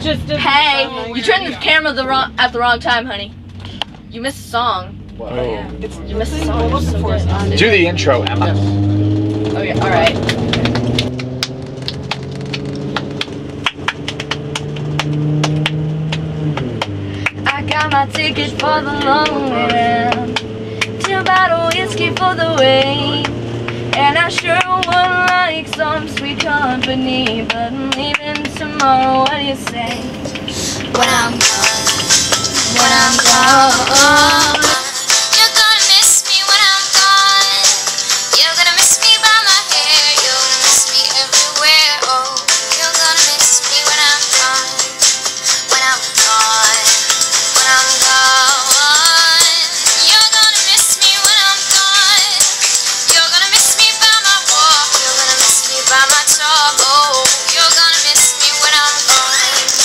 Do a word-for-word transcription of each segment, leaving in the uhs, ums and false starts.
just did Hey, you turned the camera the wrong at the wrong time, honey. You missed a song. Oh. It's, You missed a song. We're looking for is on Do the intro, Emma. Okay, all right. I got my ticket for the long way round. Two bottle whiskey for the way. And I sure would like some sweet company, but I'm leaving tomorrow. What do you say? When I'm gone, when I'm gone. You're gonna miss me when I'm gone. You're gonna miss me by my hair. You're gonna miss me everywhere. Oh, you're gonna miss me when I'm gone. When I'm gone. When I'm gone. You're gonna miss me when I'm gone. You're gonna miss me by my walk. You're gonna miss me by my talk. Oh, you're gonna miss me when I'm gone.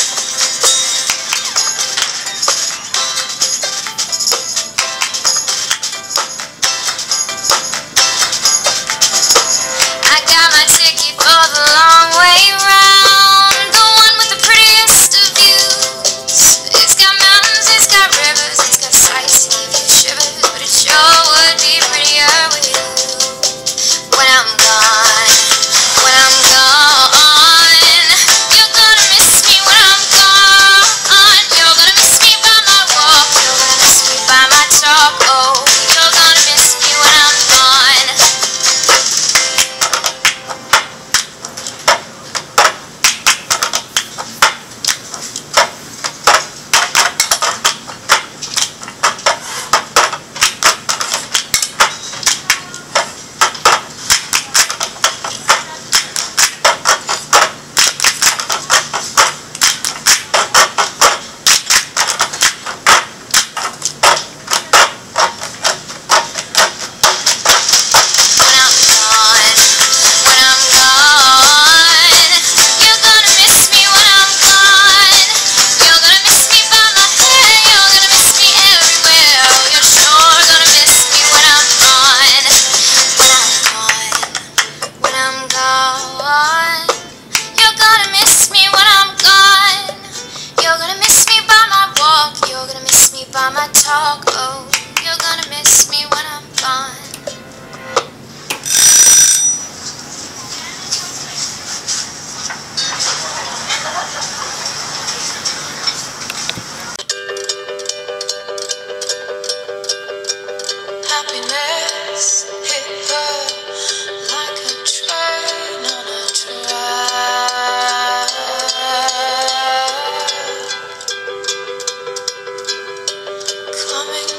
I got my ticket for the long way round, the one with the prettiest of views. It's got mountains, it's got rivers, it's got sights to give you shivers, but it sure would be prettier with you. When I'm gone, when I'm gone, you're gonna miss me when I'm gone. You're gonna miss me by my walk, you're gonna miss me by my talk. Oh, you're gonna miss me when I'm gone. By my talk, oh, you're gonna miss me when I'm gone. Happiness hit her like a train on a track. Coming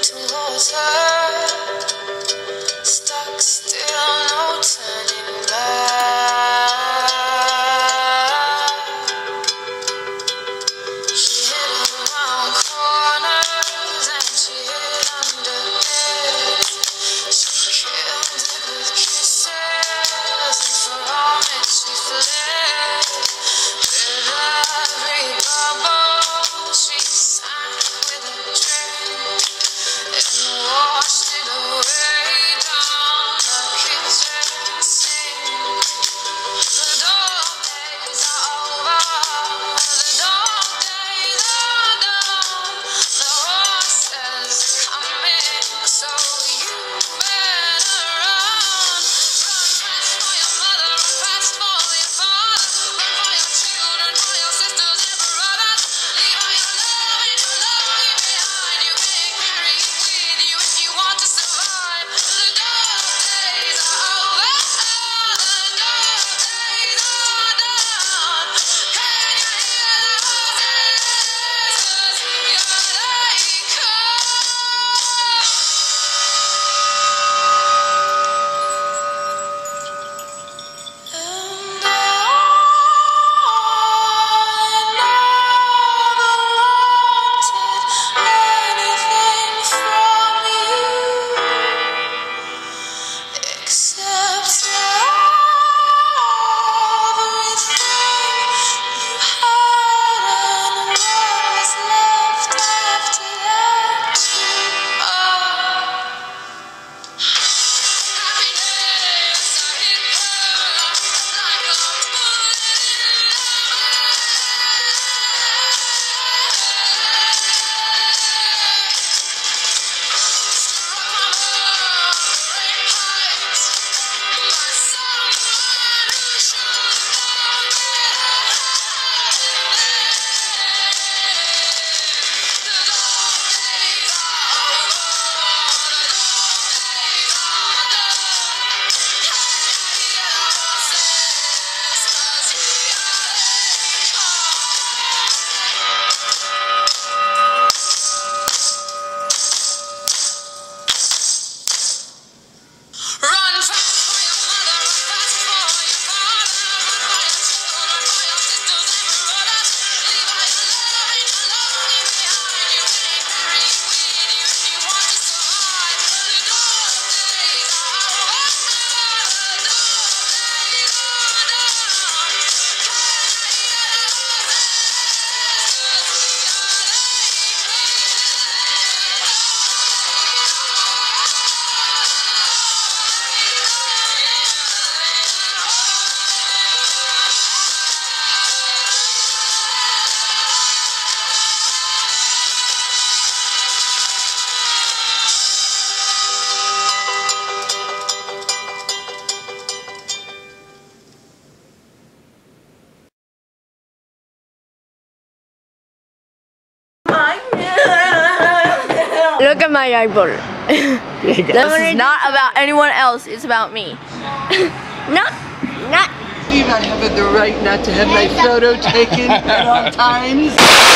Look at my eyeball. This is not about anyone else, it's about me. Not, not. I believe I have the right not to have my photo taken at all times.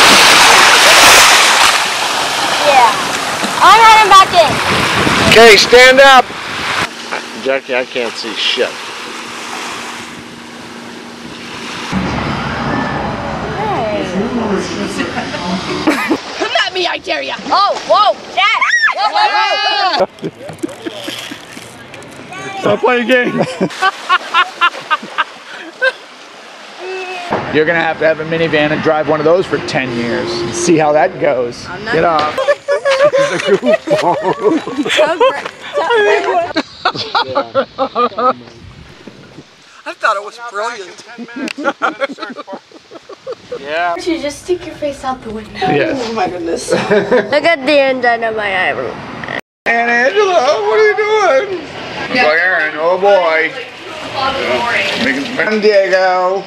Yeah. I'm heading back in. Okay, stand up. Jackie, I can't see shit. Come at me, I dare ya. Oh, whoa, Dad. Whoa, whoa, whoa. Stop playing games. You're gonna have to have a minivan and drive one of those for ten years. See how that goes. Get off. I thought it was brilliant. Yeah. You just stick your face out the window. Yes. Oh my goodness. Look at the inside of my eyebrow. And Angela, what are you doing? Yeah. Aaron, oh boy. San Diego.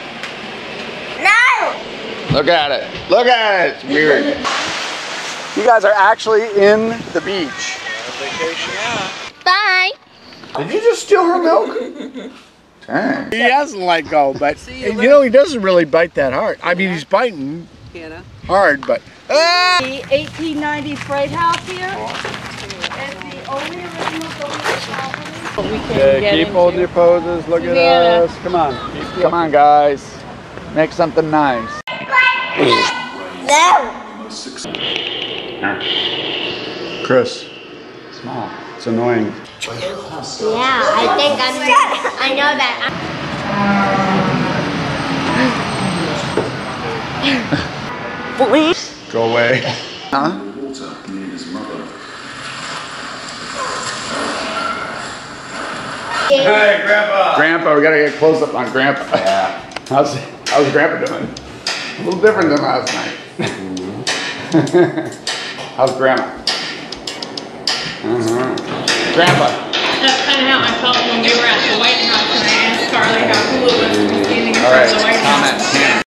No! Look at it. Look at it. It's weird. You guys are actually in the beach. Vacation, yeah. Bye. Did you just steal her milk? Dang. He hasn't let go, but you, you know he doesn't really bite that hard. I mean, he's biting Hannah. hard, but. Ah! The eighteen ninety freight house here is the only original building property we can Okay, get keep into. holding your poses. Look Savannah. at us. Come on. Keep, come on, guys. Make something nice. No. Chris. Small. It's annoying. Yeah, I think I'm. I know that. Please. Go away. Huh? Hey, Grandpa. Grandpa, we gotta get close up on Grandpa. Yeah. How's how's Grandpa doing? A little different than last night. How's Grandma? Uh-huh. Grandpa. That's kind of how I felt when we were at the White House and I asked Carly how cool it was to be standing in All front right. of the White House. Comment.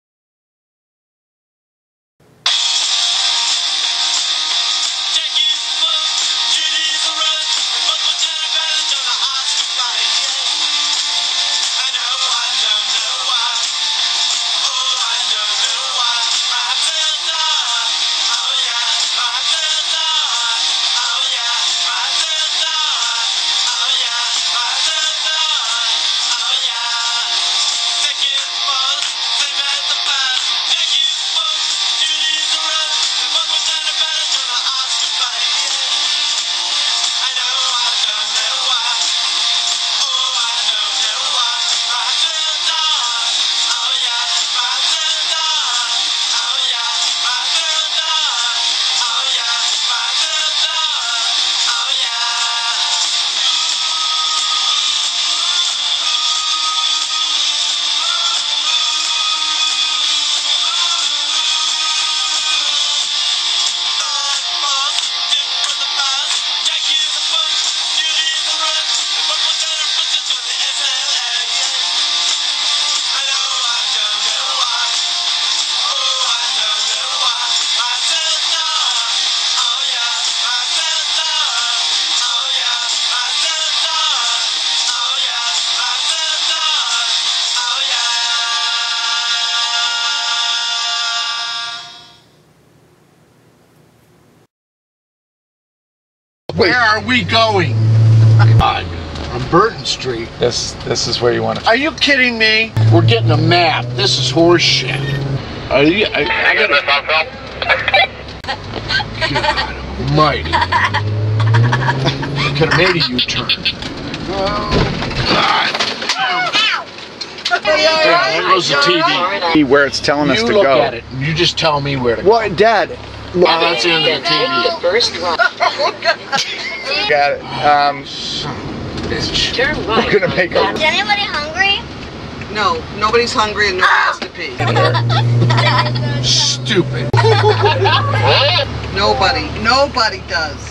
Where are we going? God, on Burton Street. This this is where you want to. Are you kidding me? We're getting a map. This is horse shit. Are you? I, I gotta. God almighty. Could have made a U-turn. Oh, God. Yeah, there goes the T V. Where it's telling us You to look go. at it. And you just tell me where to go. What, Dad? Oh, that's the end of the T V. Got it. Um, we're gonna make a. Is anybody hungry? No, nobody's hungry and nobody has to pee. Stupid. Nobody. Nobody does.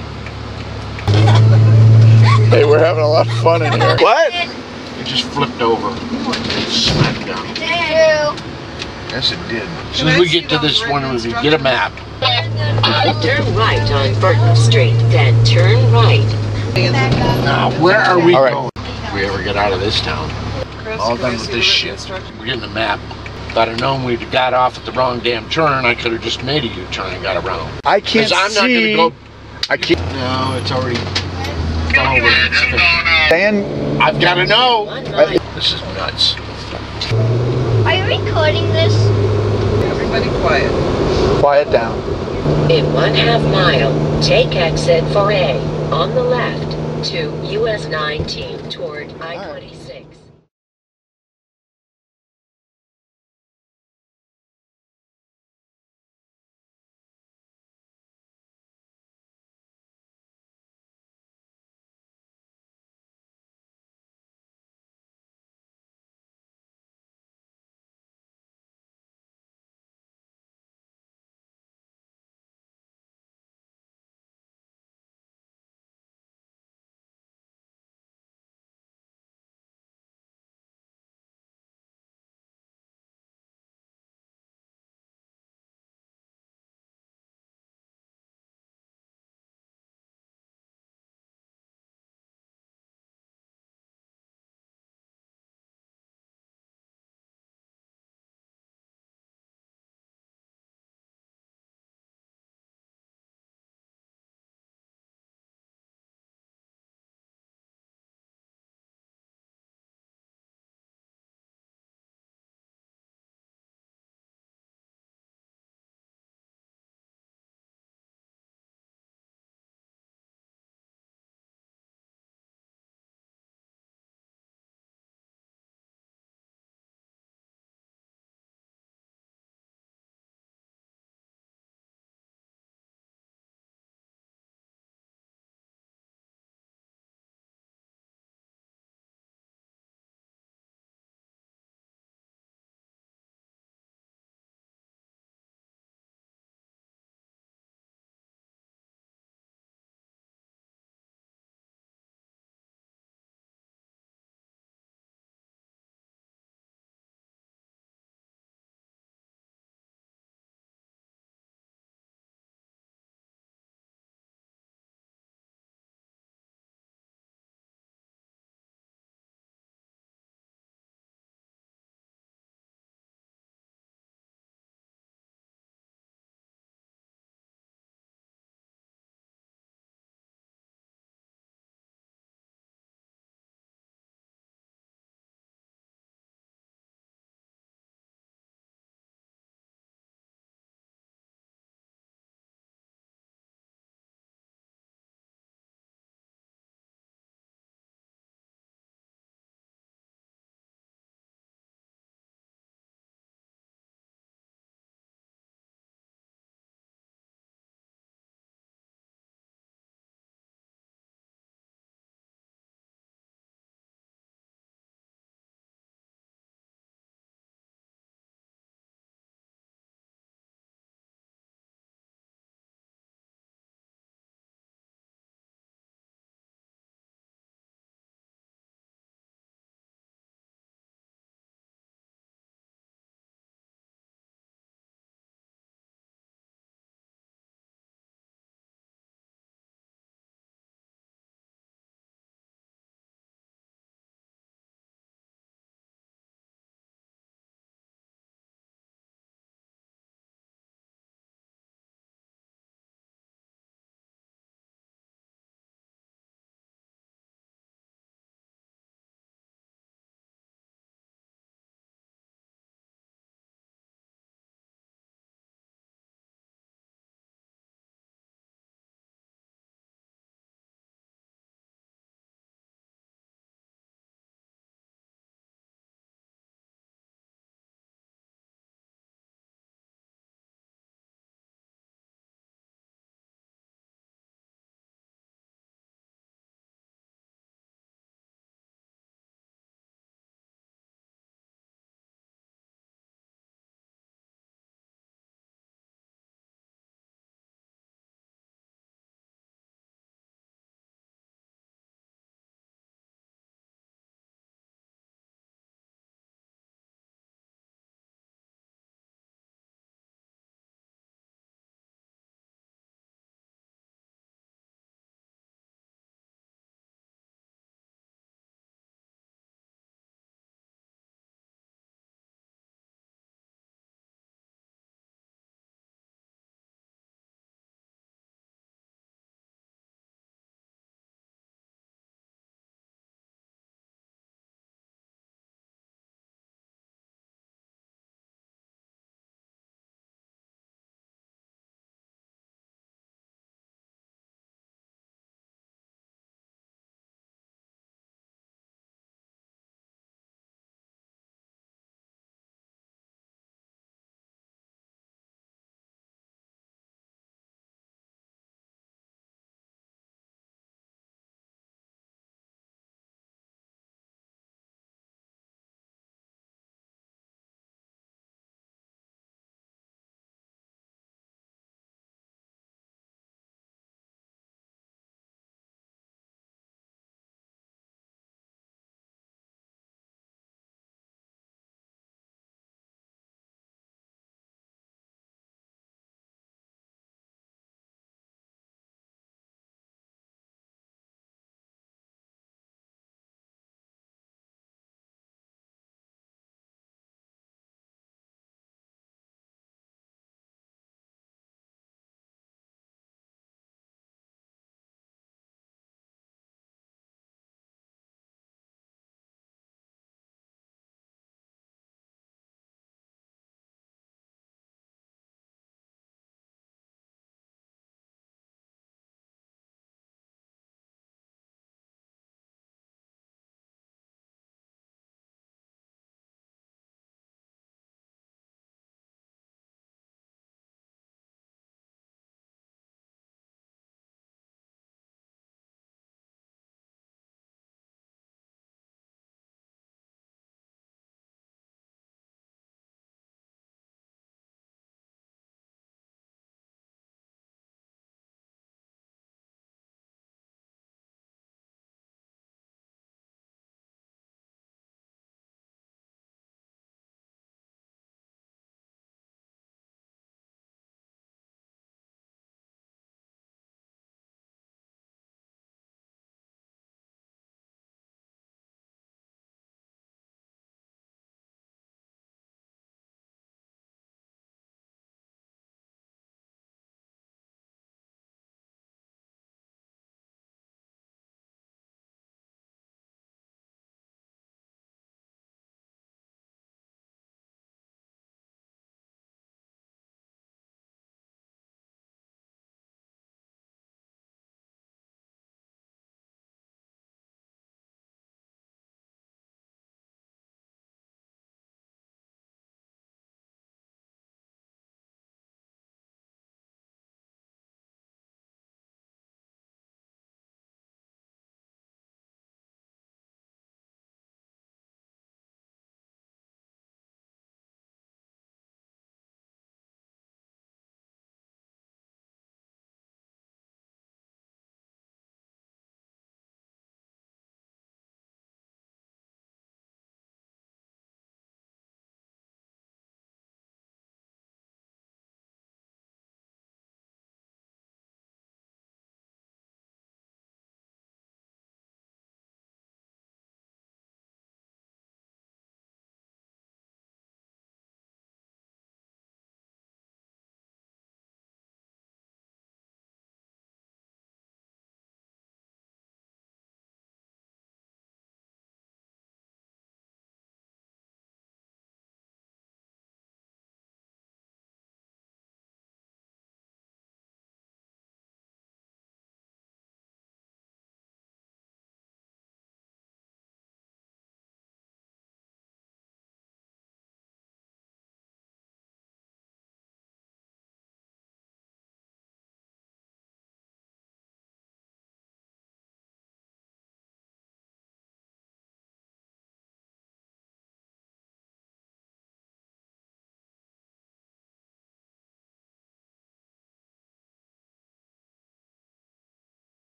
Hey, we're having a lot of fun in here. What? It just flipped over. Smacked down. Two. Yes, it did. As soon as we get to this one, we get a map. Turn right on Burton Street, then turn right. Now, where are we All right. going? If we ever get out of this town. All done with this shit. We're getting the map. If I'd have known we'd have got off at the wrong damn turn, I could have just made a U-turn and got around. I can't 'Cause I'm not see. gonna go. I can't. No, it's already gone over. Dan, I've got to know. I- This is nuts. Are you recording this? Everybody quiet. quiet down. In one half mile, take exit four A on the left to U S nineteen toward